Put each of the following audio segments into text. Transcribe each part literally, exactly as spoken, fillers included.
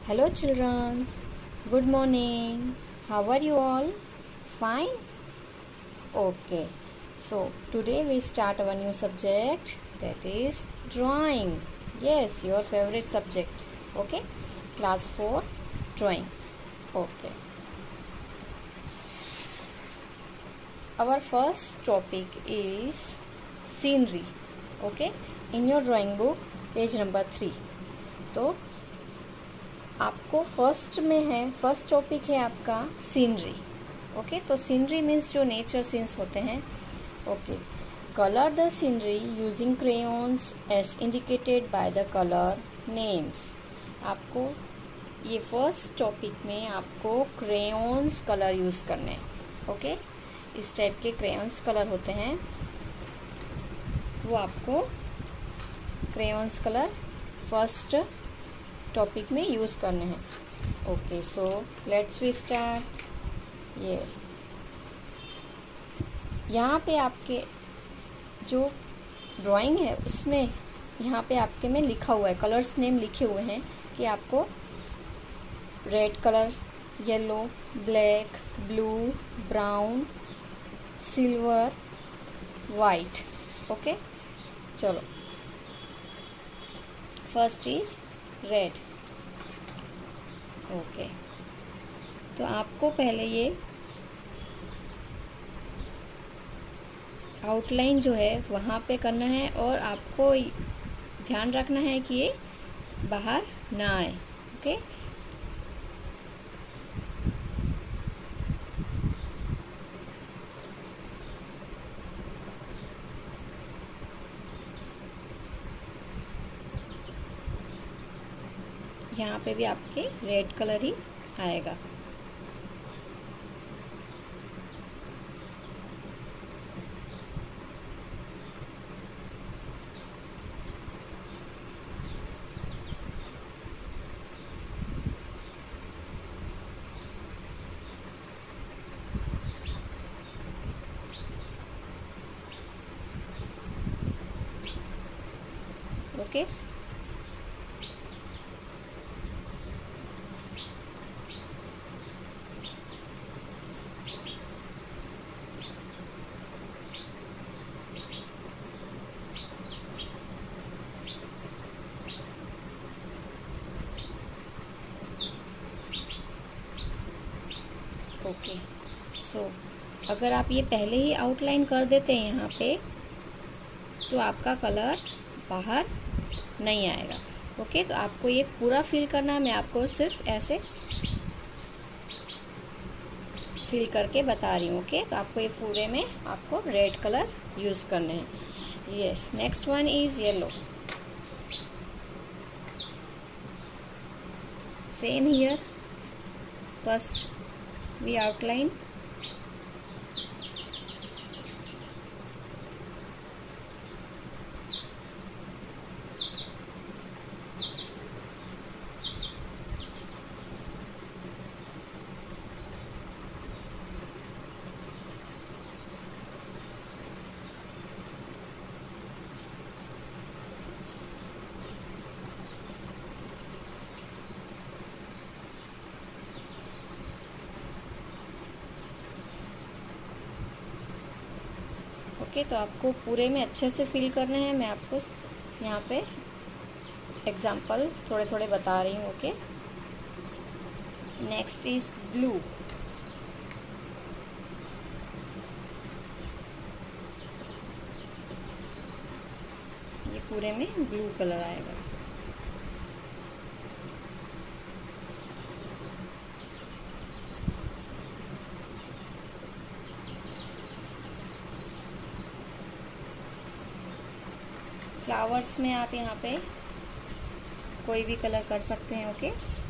Hello, children. Good morning. How are you all? Fine? Okay. So, today we start our new subject, that is drawing. Yes, your favorite subject. Okay? Class four, drawing. Okay. Our first topic is scenery. Okay? In your drawing book, page number three. तो आपको first में है, first topic है आपका scenery. Okay, तो scenery means जो nature scenes होते हैं. Okay, colour the scenery using crayons as indicated by the colour names. आपको ये फर्स्ट टॉपिक में आपको क्रेयॉन्स कलर यूज़ करने हैं. ओके, इस टाइप के क्रेयॉन्स कलर होते हैं, वो आपको क्रेयॉन्स कलर फर्स्ट टॉपिक में यूज़ करने हैं. Okay, so let's we start. Yes, यहाँ पे आपके जो ड्राइंग है उसमें यहाँ पे आपके में लिखा हुआ है, कलर्स नेम लिखे हुए हैं कि आपको red colour, yellow, black, blue, brown, silver, white. Okay, चलो फर्स्ट इज रेड. ओके, तो आपको पहले ये आउटलाइन जो है वहाँ पे करना है और आपको ध्यान रखना है कि ये बाहर ना आए. ओके, यहाँ पे भी आपके रेड कलर ही आएगा. Okay, okay. सो अगर आप ये पहले ही आउटलाइन कर देते हैं यहाँ पे, तो आपका कलर बाहर नहीं आएगा. ओके, तो आपको ये पूरा फिल करना है. मैं आपको सिर्फ ऐसे फिल करके बता रही हूँ. ओके, तो आपको ये पूरे में आपको रेड कलर यूज़ करने हैं. Yes, next one is yellow. Same here, first we outline. ओके, तो आपको पूरे में अच्छे से फिल करने हैं. मैं आपको यहाँ पे एग्जाम्पल थोड़े थोड़े बता रही हूँ. Okay, next is blue. ये पूरे में ब्लू कलर आएगा. फ्लावर्स में आप यहाँ पे कोई भी कलर कर सकते हैं. Okay,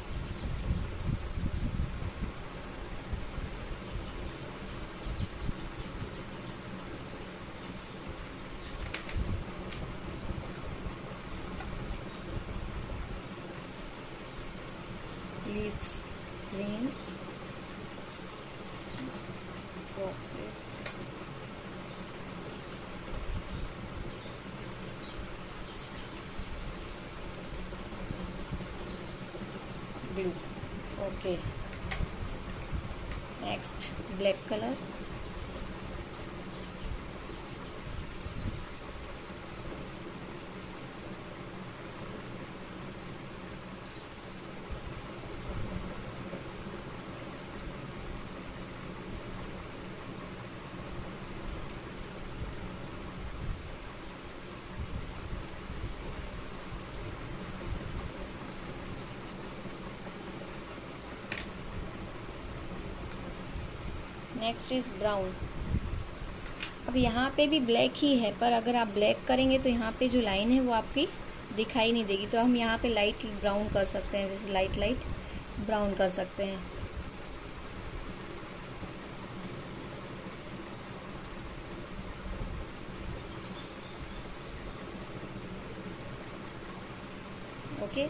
leaves green, boxes glue. Okay, next black color. Next is brown. अब यहाँ पे भी ब्लैक ही है, पर अगर आप ब्लैक करेंगे तो यहाँ पे जो लाइन है वो आपकी दिखाई नहीं देगी. तो हम यहाँ पे लाइट ब्राउन कर सकते हैं, जैसे लाइट लाइट ब्राउन कर सकते हैं. Okay,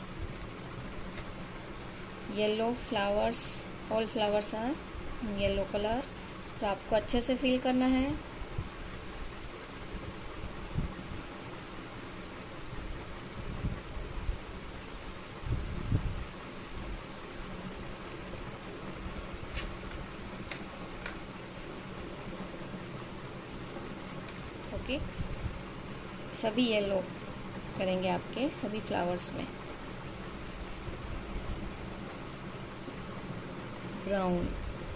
yellow flowers, all flowers are yellow colour. तो आपको अच्छे से फिल करना है. ओके, सभी येलो करेंगे आपके सभी फ्लावर्स में. Brown,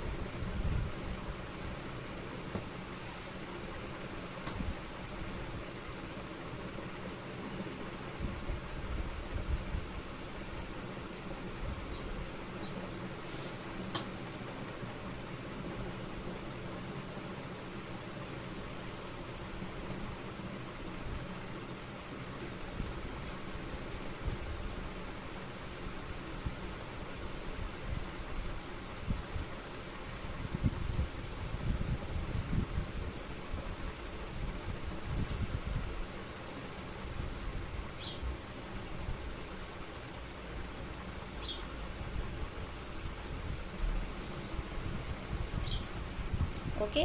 okay.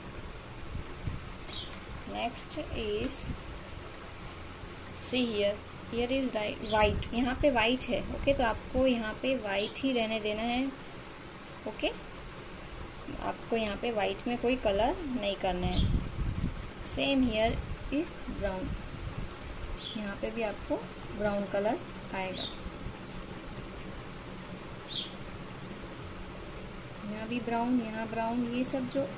Next is, see here, here is white. यहाँ पे white है. Okay okay? तो आपको यहाँ पे white ही रहने देना है. Okay okay? आपको यहाँ पे white में कोई कलर नहीं करना है. Same here is brown. यहाँ पे भी आपको ब्राउन कलर आएगा. यहाँ भी ब्राउन, यहाँ ब्राउन. ये सब जो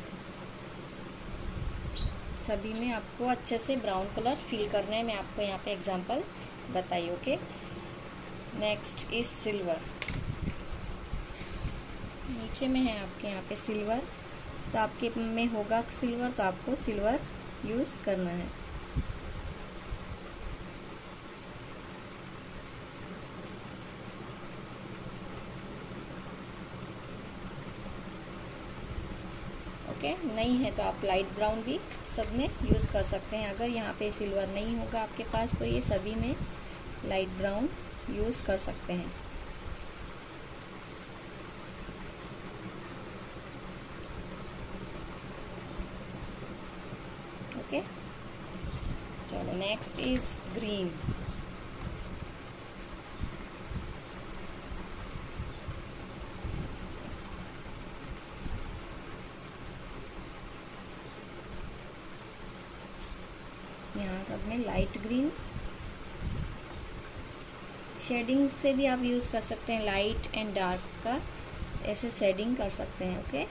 सभी में आपको अच्छे से ब्राउन कलर फिल करना है. मैं आपको यहाँ पे एग्जांपल बताई. Okay, next is silver. नीचे में है आपके यहाँ पे सिल्वर. तो आपके में होगा सिल्वर, तो आपको सिल्वर यूज़ करना है. ओके okay, नहीं है तो आप लाइट ब्राउन भी सब में यूज़ कर सकते हैं. अगर यहाँ पे सिल्वर नहीं होगा आपके पास तो ये सभी में लाइट ब्राउन यूज़ कर सकते हैं. Okay okay? चलो, नेक्स्ट इज ग्रीन. यहाँ सब में लाइट ग्रीन. शेडिंग से भी आप यूज़ कर सकते हैं. लाइट एंड डार्क का ऐसे शेडिंग कर सकते हैं. ओके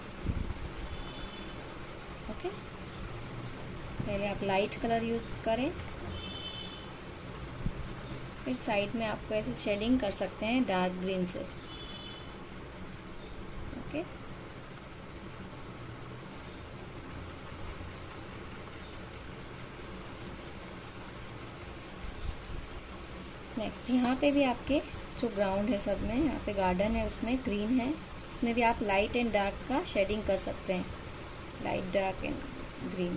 ओके पहले आप लाइट कलर यूज़ करें, फिर साइड में आपको ऐसे शेडिंग कर सकते हैं डार्क ग्रीन से. ओके नेक्स्ट, यहाँ पे भी आपके जो ग्राउंड है सब में, यहाँ पे गार्डन है उसमें ग्रीन है. इसमें भी आप लाइट एंड डार्क का शेडिंग कर सकते हैं. Light, dark and green.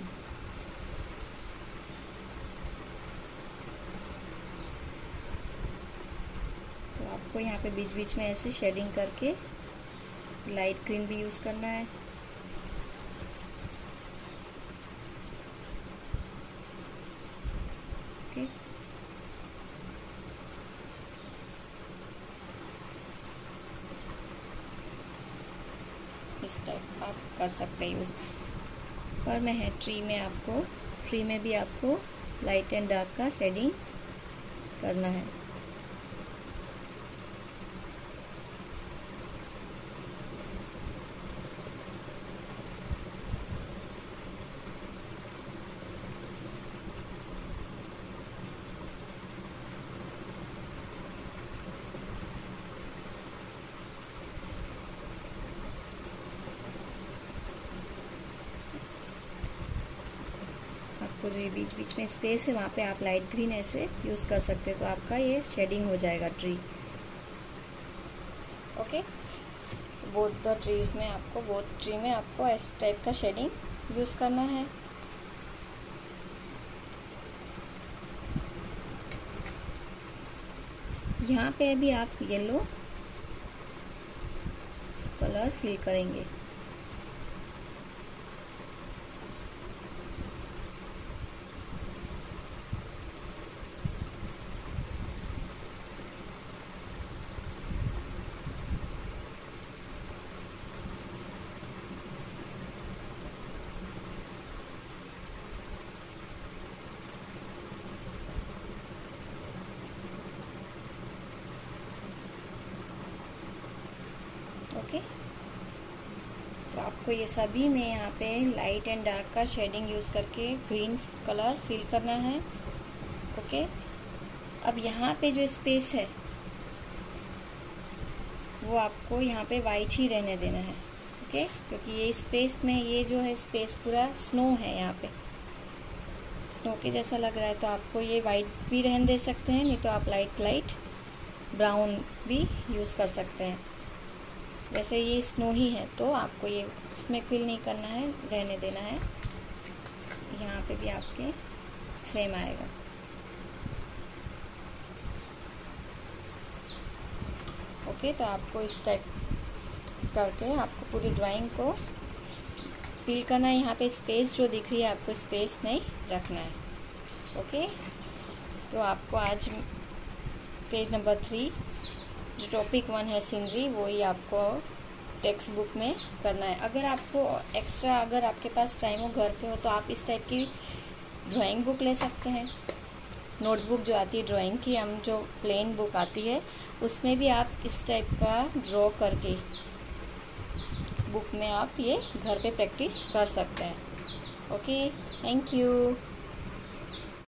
तो आपको यहाँ पे बीच बीच में ऐसे शेडिंग करके लाइट ग्रीन भी यूज़ करना है. ओके इस टाइप आप कर सकते हैं यूज़। पर मैं है ट्री में आपको ट्री में भी आपको लाइट एंड डार्क का शेडिंग करना है। आपको जो ये बीच बीच में स्पेस है वहाँ पे आप लाइट ग्रीन ऐसे यूज़ कर सकते हैं, तो आपका ये शेडिंग हो जाएगा tree. Okay, both the trees में आपको बोथ ट्री में आपको इस टाइप का शेडिंग यूज़ करना है। यहाँ पे भी आप येलो कलर फिल करेंगे। ओके, तो आपको ये सभी में यहाँ पे लाइट एंड डार्क का शेडिंग यूज़ करके ग्रीन कलर फिल करना है। ओके, अब यहाँ पे जो स्पेस है वो आपको यहाँ पे वाइट ही रहने देना है। ओके, क्योंकि ये स्पेस में ये जो है स्पेस पूरा स्नो है, यहाँ पे स्नो के जैसा लग रहा है, तो आपको ये वाइट भी रहने दे सकते हैं, नहीं तो आप लाइट लाइट ब्राउन भी यूज़ कर सकते हैं। वैसे ये स्नो ही है तो आपको ये इसमें फिल नहीं करना है, रहने देना है। यहाँ पे भी आपके सेम आएगा। ओके, तो आपको इस टाइप करके आपको पूरी ड्राइंग को फिल करना है। यहाँ पे स्पेस जो दिख रही है आपको स्पेस नहीं रखना है। ओके, तो आपको आज पेज नंबर थ्री जो टॉपिक वन है सीनरी, वो ही आपको टेक्स्ट बुक में करना है। अगर आपको एक्स्ट्रा अगर आपके पास टाइम हो घर पे हो तो आप इस टाइप की ड्राइंग बुक ले सकते हैं। नोटबुक जो आती है ड्राइंग की, हम जो प्लेन बुक आती है उसमें भी आप इस टाइप का ड्रॉ करके बुक में आप ये घर पे प्रैक्टिस कर सकते हैं। Okay, thank you.